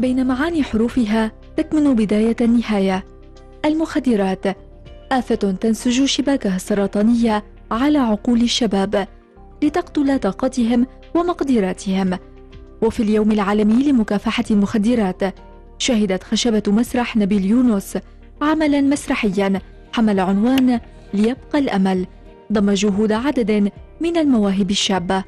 بين معاني حروفها تكمن بداية النهاية. المخدرات آفة تنسج شباكها السرطانية على عقول الشباب لتقتل طاقتهم ومقدراتهم. وفي اليوم العالمي لمكافحة المخدرات شهدت خشبة مسرح نبيل يونس عملا مسرحيا حمل عنوان ليبقى الأمل، ضم جهود عدد من المواهب الشابة.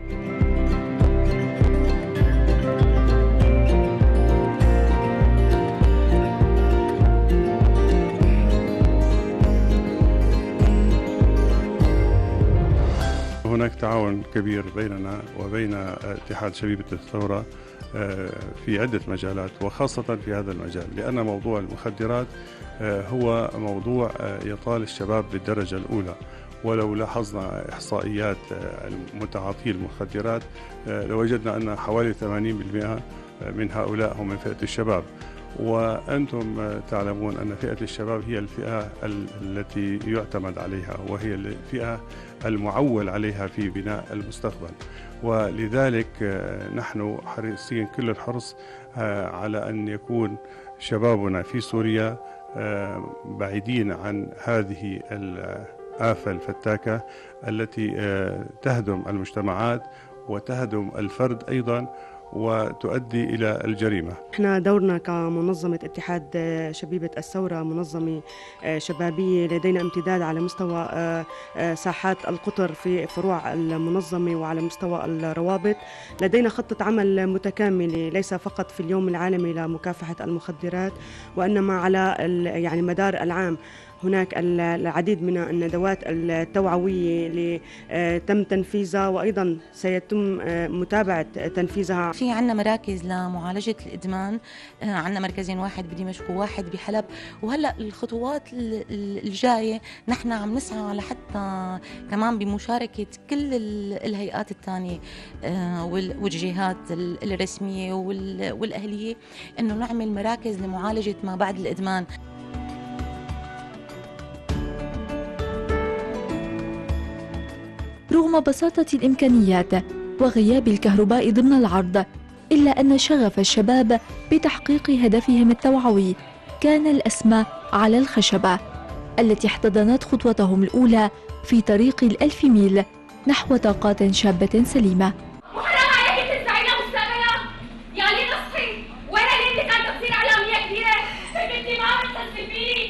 هناك تعاون كبير بيننا وبين اتحاد شبيبة الثورة في عدة مجالات، وخاصة في هذا المجال، لأن موضوع المخدرات هو موضوع يطال الشباب بالدرجة الأولى. ولو لاحظنا إحصائيات متعاطي المخدرات لوجدنا أن حوالي 80% من هؤلاء هم من فئة الشباب. وأنتم تعلمون أن فئة الشباب هي الفئة التي يعتمد عليها، وهي الفئة المعول عليها في بناء المستقبل. ولذلك نحن حريصين كل الحرص على أن يكون شبابنا في سوريا بعيدين عن هذه الآفة الفتاكة التي تهدم المجتمعات وتهدم الفرد أيضا وتؤدي إلى الجريمة. احنا دورنا كمنظمة اتحاد شبيبة الثورة منظمة شبابية، لدينا امتداد على مستوى ساحات القطر في فروع المنظمة وعلى مستوى الروابط. لدينا خطة عمل متكاملة ليس فقط في اليوم العالمي لمكافحة المخدرات، وإنما على يعني مدار العام. هناك العديد من الندوات التوعوية اللي تم تنفيذها وأيضا سيتم متابعة تنفيذها. في عنا مراكز لمعالجة الإدمان، عنا مركزين، واحد بدمشق وواحد بحلب. وهلأ الخطوات الجاية نحن عم نسعى لحتى كمان بمشاركة كل الهيئات الثانية والجهات الرسمية والأهلية إنه نعمل مراكز لمعالجة ما بعد الإدمان. رغم بساطة الإمكانيات وغياب الكهرباء ضمن العرض، إلا أن شغف الشباب بتحقيق هدفهم التوعوي كان الأسمى على الخشبة التي احتضنت خطوتهم الأولى في طريق 1000 ميل نحو طاقات شابة سليمة. وحرام عليكي تسمعينا مستقبلا، يعني نصحي وين اللي انت كانت تصير إعلامية كبيرة؟ بنتي ما بتصل فيني